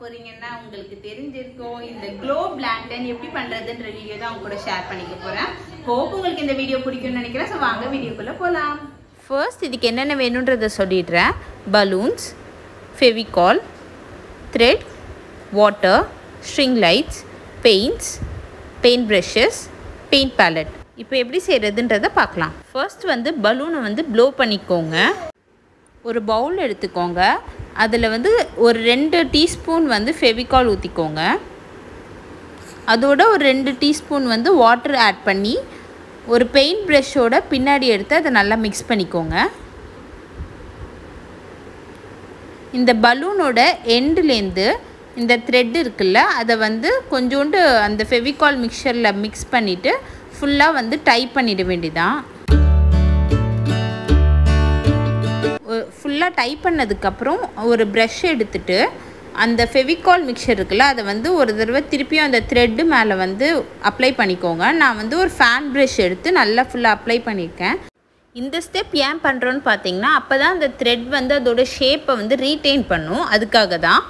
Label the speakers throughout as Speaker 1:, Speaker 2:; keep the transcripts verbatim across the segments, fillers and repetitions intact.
Speaker 1: போறீங்கன்னா உங்களுக்கு தெரிஞ்சிருக்கும் இந்த globe lantern எப்படி பண்றதுன்ற வீடியோ தான் உங்க கூட ஷேர் பண்ணிக்க போறேன். ஹோப் உங்களுக்கு இந்த வீடியோ பிடிக்கும்னு நினைக்கிறேன். சோ வாங்க வீடியோக்குள்ள போலாம். ஃபர்ஸ்ட் இதுக்கு என்னென்ன வேணும்ன்றதை சொல்லிடுறேன். Balloons, Fevicol, thread, water, string lights, paints, paint brushes, paint palette. இப்போ எப்படி செய்யறதுன்றதை பார்க்கலாம். ஃபர்ஸ்ட் வந்து பலூனை வந்து ப்ளோ பண்ணிக்கோங்க. ஒரு பவுல் எடுத்துக்கோங்க. அதில் வந்து ஒரு ரெண்டு டீஸ்பூன் வந்து ஃபெவிகால் ஊற்றிக்கோங்க. அதோட ஒரு ரெண்டு டீஸ்பூன் வந்து வாட்டர் ஆட் பண்ணி ஒரு பெயிண்ட் ப்ரஷோட பின்னாடி எடுத்து அதை நல்லா மிக்ஸ் பண்ணிக்கோங்க. இந்த பலூனோட எண்டுலேருந்து இந்த த்ரெட் இருக்குல்ல அதை வந்து கொஞ்சோண்டு அந்த ஃபெவிகால் மிக்சரில் மிக்ஸ் பண்ணிவிட்டு ஃபுல்லாக வந்து டைப் பண்ணிட வேண்டியதான். ஃபுல்லாக டைப் பண்ணதுக்கப்புறம் ஒரு ப்ரஷ் எடுத்துகிட்டு அந்த ஃபெவிகால் மிக்சர் இருக்குல்ல அதை வந்து ஒரு தடவை திருப்பியும் அந்த த்ரெட்டு மேலே வந்து அப்ளை பண்ணிக்கோங்க. நான் வந்து ஒரு ஃபேன் ப்ரஷ் எடுத்து நல்லா ஃபுல்லாக அப்ளை பண்ணியிருக்கேன். இந்த ஸ்டெப் ஏன் பண்ணுறோன்னு பார்த்தீங்கன்னா அப்போ தான் அந்த த்ரெட் வந்து அதோட ஷேப்பை வந்து ரீட்டைன் பண்ணும். அதுக்காக தான்.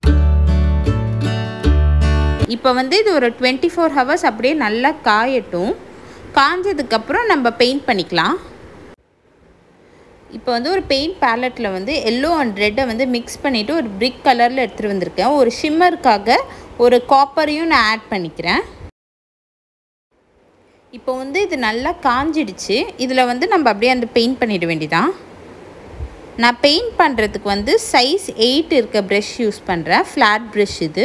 Speaker 1: இப்போ வந்து இது ஒரு டுவெண்ட்டி ஃபோர் ஹவர்ஸ் அப்படியே நல்லா காயட்டும். காஞ்சதுக்கப்புறம் நம்ம பெயிண்ட் பண்ணிக்கலாம். இப்போ வந்து ஒரு பெயிண்ட் பேலட்டில் வந்து எல்லோ அண்ட் ரெட்டை வந்து மிக்ஸ் பண்ணிவிட்டு ஒரு பிரிக் கலரில் எடுத்துகிட்டு வந்திருக்கேன். ஒரு ஷிம்மருக்காக ஒரு காப்பரையும் நான் ஆட் பண்ணிக்கிறேன். இப்போ வந்து இது நல்லா காஞ்சிடுச்சு. இதில் வந்து நம்ம அப்படியே அந்த பெயிண்ட் பண்ணிட வேண்டியதான். நான் பெயிண்ட் பண்ணுறதுக்கு வந்து சைஸ் எயிட் இருக்க ப்ரஷ் யூஸ் பண்ணுறேன். ஃப்ளாட் ப்ரஷ் இது.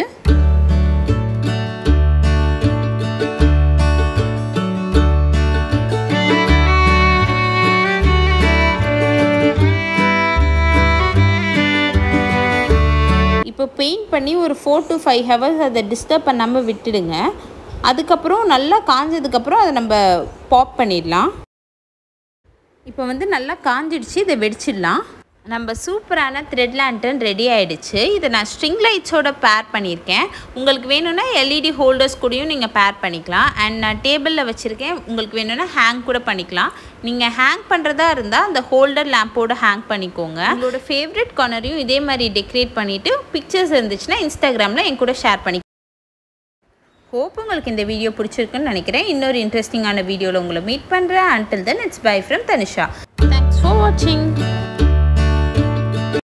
Speaker 1: இப்போ பெயிண்ட் பண்ணி ஒரு ஃபோர் டு ஃபைவ் ஹவர்ஸ் அதை டிஸ்டர்ப் பண்ணாமல் விட்டுடுங்க. அதுக்கப்புறம் நல்லா காஞ்சதுக்கப்புறம் அதை நம்ம பாப் பண்ணிடலாம். இப்போ வந்து நல்லா காஞ்சிடுச்சு. இதை வெடிச்சிடலாம். நம்ம சூப்பரான த்ரெட் லேண்டன் ரெடி ஆகிடுச்சு. இதை நான் ஸ்ட்ரிங் லைட்ஸோட பேர் பண்ணியிருக்கேன். உங்களுக்கு வேணும்னா எல்இடி ஹோல்டர்ஸ் கூடயும் நீங்கள் பேர் பண்ணிக்கலாம். அண்ட் நான் டேபிளில் வச்சுருக்கேன். உங்களுக்கு வேணும்னா ஹேங் கூட பண்ணிக்கலாம். நீங்கள் ஹேங் பண்ணுறதா இருந்தால் அந்த ஹோல்டர் லேம்போடு ஹேங் பண்ணிக்கோங்க. உங்களோட ஃபேவரட் கார்னரையும் இதே மாதிரி டெக்கரேட் பண்ணிவிட்டு பிக்சர்ஸ் இருந்துச்சுன்னா இன்ஸ்டாகிராமில் என் கூட ஷேர் பண்ணி. ஹோப் உங்களுக்கு இந்த வீடியோ பிடிச்சிருக்குன்னு நினைக்கிறேன். இன்னொரு இன்ட்ரெஸ்டிங்கான வீடியோவில் உங்களை மீட் பண்ணுறேன். Until then it's bye from Tanisha. Thanks for வாட்சிங்.